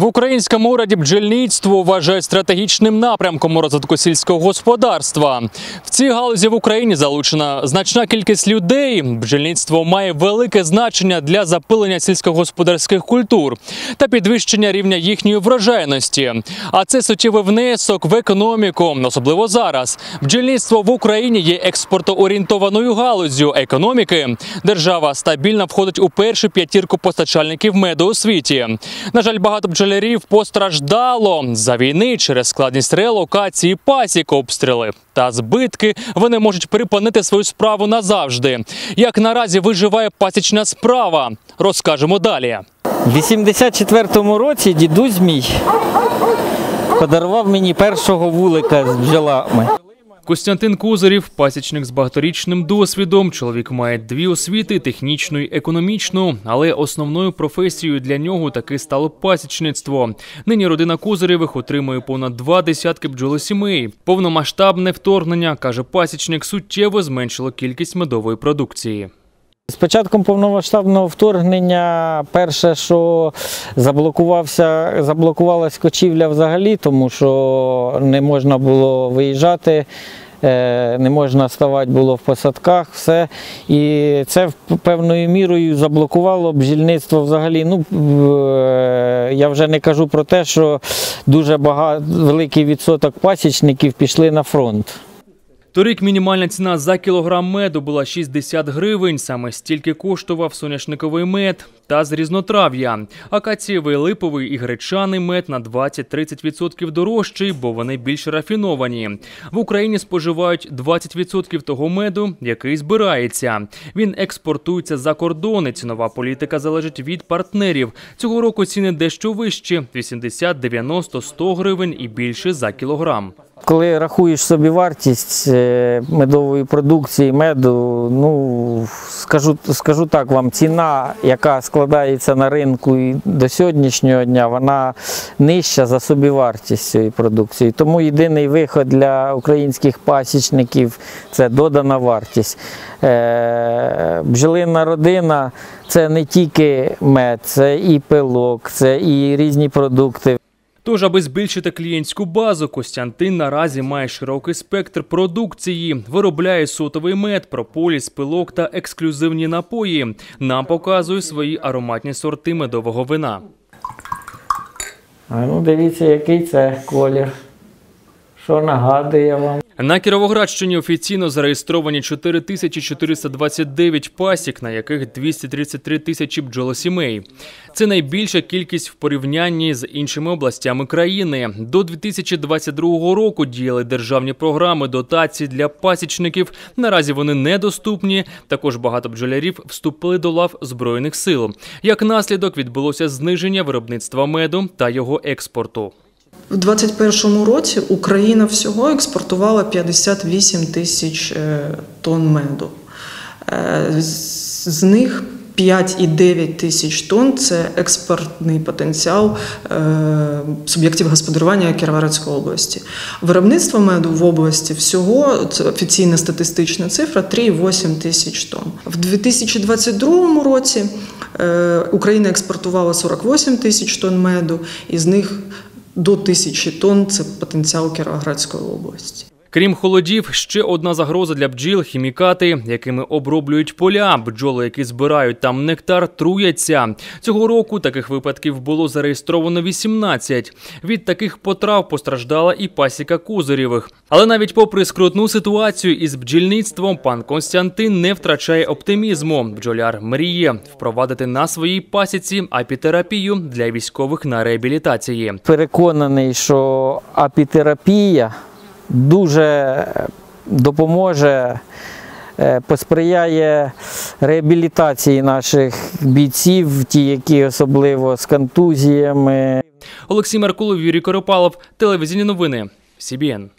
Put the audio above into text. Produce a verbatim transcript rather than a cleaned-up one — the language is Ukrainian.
В українському уряді бджільництво вважають стратегічним напрямком у розвитку сільського господарства. В цій галузі в Україні залучена значна кількість людей. Бджільництво має велике значення для запилення сільськогосподарських культур та підвищення рівня їхньої врожайності. А це суттєвий внесок в економіку, особливо зараз. Бджільництво в Україні є експортоорієнтованою галуззю економіки. Держава стабільно входить у першу п'ятірку постачальників меду у світі. На жаль, багато бджолярів постраждало за війни через складність релокації пасік, обстріли та збитки. Вони можуть припинити свою справу назавжди. Як наразі виживає пасічна справа, розкажемо далі. У вісімдесят четвертому році дідусь мій подарував мені першого вулика з бджолами. Костянтин Козирів – пасічник з багаторічним досвідом. Чоловік має дві освіти – технічну і економічну. Але основною професією для нього таки стало пасічництво. Нині родина Козирєвих отримує понад два десятки бджолосімей. Повномасштабне вторгнення, каже пасічник, суттєво зменшило кількість медової продукції. З початком повномасштабного вторгнення перше, що заблокувався, заблокувалась кочівля взагалі, тому що не можна було виїжджати, не можна ставати було в посадках, все. І це певною мірою заблокувало бджільництво взагалі. Ну, я вже не кажу про те, що дуже багато, великий відсоток пасічників пішли на фронт. Торік мінімальна ціна за кілограм меду була шістдесят гривень. Саме стільки коштував соняшниковий мед та з різнотрав'я. Акацієвий, липовий і гречаний мед на двадцять-тридцять відсотків дорожчий, бо вони більш рафіновані. В Україні споживають двадцять відсотків того меду, який збирається. Він експортується за кордони. Цінова політика залежить від партнерів. Цього року ціни дещо вищі – вісімдесят, дев'яносто, сто гривень і більше за кілограм. Коли рахуєш собі вартість медової продукції, меду, ну, скажу, скажу так вам, ціна, яка складається на ринку і до сьогоднішнього дня, вона нижча за собівартість цієї продукції. Тому єдиний вихід для українських пасічників – це додана вартість. Бджолинна родина – це не тільки мед, це і пилок, це і різні продукти. Тож, аби збільшити клієнтську базу, Костянтин наразі має широкий спектр продукції. Виробляє сотовий мед, прополіс, пилок та ексклюзивні напої. Нам показує свої ароматні сорти медового вина. А ну дивіться, який це колір. Що нагадує вам? На Кіровоградщині офіційно зареєстровані чотири тисячі чотириста двадцять дев'ять пасік, на яких двісті тридцять три тисячі бджолосімей. Це найбільша кількість в порівнянні з іншими областями країни. До дві тисячі двадцять другого року діяли державні програми дотацій для пасічників. Наразі вони недоступні. Також багато бджолярів вступили до лав Збройних сил. Як наслідок відбулося зниження виробництва меду та його експорту. У двадцять першому році Україна всього експортувала п'ятдесят вісім тисяч тонн меду. З них п'ять і дев'ять тисяч тонн – це експортний потенціал суб'єктів господарювання Кіровоградської області. Виробництво меду в області всього, це офіційна статистична цифра, три і вісім тисяч тонн. В дві тисячі двадцять другому році Україна експортувала сорок вісім тисяч тонн меду, із них до тисячі тонн – це потенціал Кіровоградської області. Крім холодів, ще одна загроза для бджіл – хімікати, якими оброблюють поля. Бджоли, які збирають там нектар, труяться. Цього року таких випадків було зареєстровано вісімнадцять. Від таких потрав постраждала і пасіка Козирєвих. Але навіть попри скрутну ситуацію із бджільництвом, пан Костянтин не втрачає оптимізму. Бджоляр мріє впровадити на своїй пасіці апітерапію для військових на реабілітації. Переконаний, що апітерапія дуже допоможе, посприяє реабілітації наших бійців, ті, які особливо з контузіями. Олексій Меркулов, Юрій Коропалов, телевізійні новини, Сі Бі Ен.